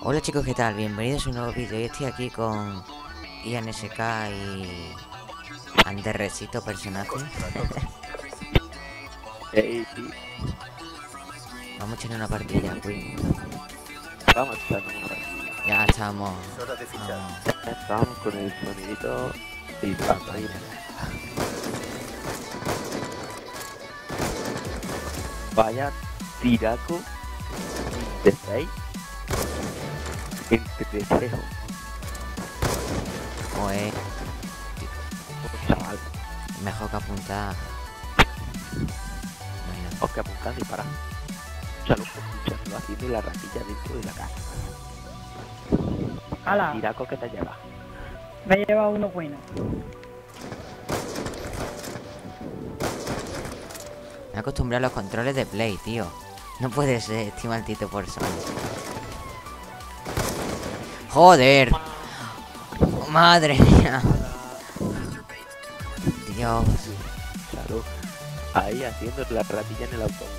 Hola chicos, ¿qué tal? Bienvenidos a un nuevo vídeo. Hoy estoy aquí con Ian SK y Anderrecito personaje. Ey, Vamos a echar una partida, pues. vamos a echar una partida. Ya estamos. Estamos con el sonidito y ahí. Vaya tiraco de 6 entre cejo. Joder, Chaval, mejor que apuntar. Bueno, os que apuntar y parar. Escúchalo haciendo la ratilla dentro de la casa. ¡Hala! Tiraco que te lleva. Me lleva uno bueno. me he acostumbrado a los controles de Play, tío. No puede ser, estoy maldito por Sony. ¡Joder! ¡Madre mía! Dios. Salud. Ahí haciendo la ratilla en el autobús.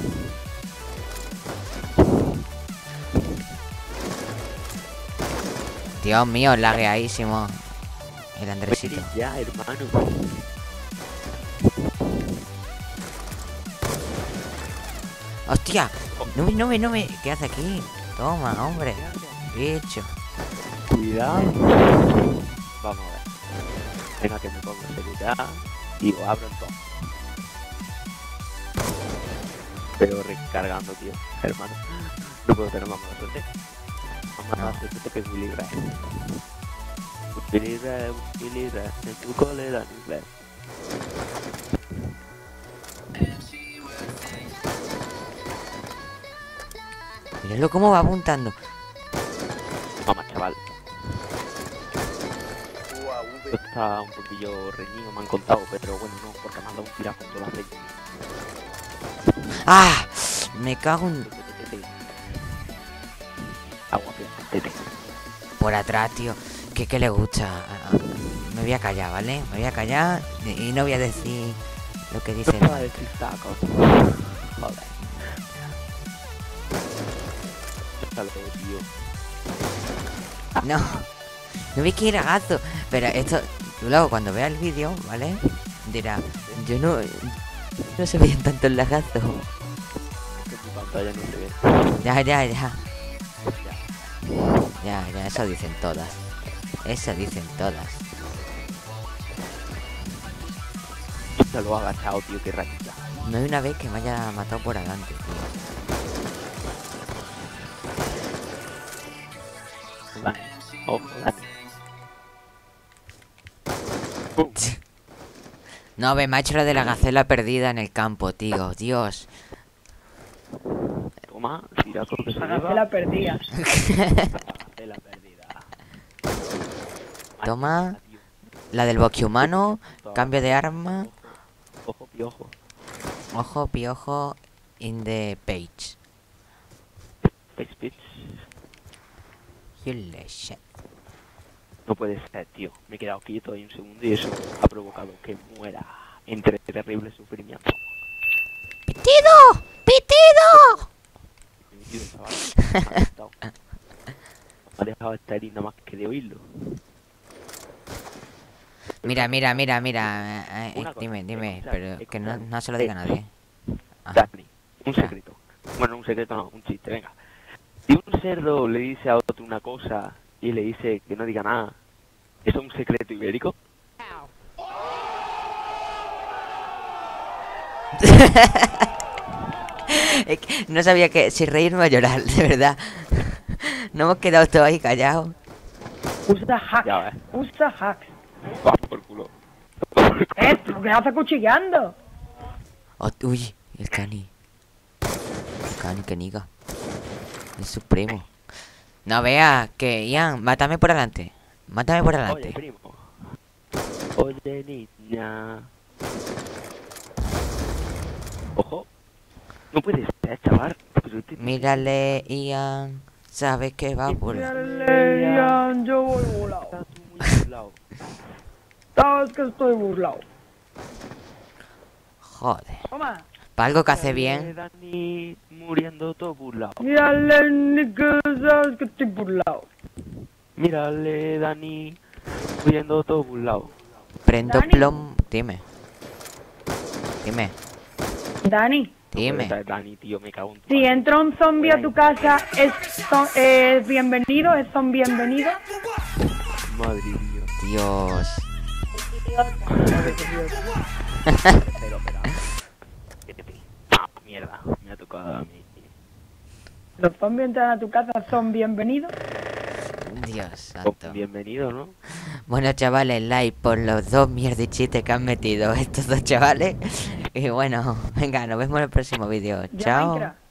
Dios mío, lagueadísimo. El Andresito. Vete ya, hermano. ¡Hostia! No me. ¿Qué hace aquí? Toma, hombre. Bicho. Cuidado. Vamos a ver. Venga que me pongo seguridad y lo abro todo. Pero recargando, tío, hermano. No puedo tener más mala suerte. Más mala suerte que Willy Ray. Willy Ray, en tu cólera en inglés. Míralo cómo va apuntando. Vamos, chaval. Esto está un poquillo reñido, me han contado, pero bueno, no, porque me han dado un tirazo en toda la frente. ¡Ah! Me cago en... Agua, tete. Por atrás, tío. ¿Qué le gusta? Me voy a callar, ¿vale? Me voy a callar y no voy a decir lo que dice. No va a decir tacos. Joder. Déjalo, tío. No. No vi que era gato. Pero esto... Luego cuando vea el vídeo, ¿vale? Dirá... Yo no... No se veían tantos lagazos. Es que en tu pantalla no se ve. Ya. Ya. Ya, eso dicen todas. Eso dicen todas. Se lo ha agachado, tío, qué ratita. No hay una vez que me haya matado por adelante, tío. Vale. Ojo, dale. No, ve, me ha hecho lo de la gacela perdida en el campo, tío. Dios. Toma, tiraco que se Hágase lleva. la perdida. Hágase la perdida. Toma. Tío. La del bosque humano. Cambio de arma. Ojo, piojo. Ojo, piojo. In the page. Face pitch. Holy shit. No puede ser, tío. Me he quedado quieto ahí un segundo y eso ha provocado que muera entre terrible sufrimiento. ¡Pitido! ¡Pitido! Mi tío, chaval, me ha asustado. Me ha dejado estar ahí nada más que de oírlo. Mira. Una cosa, Dime, escucha, pero que no, escucha. no se lo diga a nadie. Ajá. Dani, un secreto. Bueno, un secreto no, un chiste, venga. Si un cerdo le dice a otro una cosa y le dice que no diga nada, ¿eso es un secreto ibérico? Es que no sabía que si reírme o llorar, de verdad. No hemos quedado todos ahí callados. Usa hacks. Ya ves. Usa hacks. Va por culo. ¿Tú qué haces cuchillando? Oh, uy, el Cani. El Cani, que niga. El supremo. No veas que, Ian, mátame por adelante. Mátame por Oye, adelante. primo. Oye, niña. Ojo. No puede ser, chaval. Mírale, Ian. Sabes que va por... Ian, yo voy volado. Estás tú muy burlao. Sabes que estoy burlado. Joder. Toma. Para algo que hace bien. Dani muriendo todo burlado. Mírale, Nicolás, que estoy burlado. Mírale, Dani muriendo todo burlado. Prendo Dani. plomo. Dime. Dime. Dani, Dime. Dani, tío, me cago en tu si madre. entra un zombie a tu casa, ¿es bienvenido? ¿Es zombie bienvenido? Madre mía. Dios. Pero. Ah, mierda, me ha tocado a mí. ¿Los zombies entran a tu casa son bienvenidos? Dios santo. Bienvenido, ¿no? Bueno, chavales, like por los 2 mierdichites que han metido estos 2 chavales. Y bueno, venga, nos vemos en el próximo vídeo. Ya Chao. Minecraft.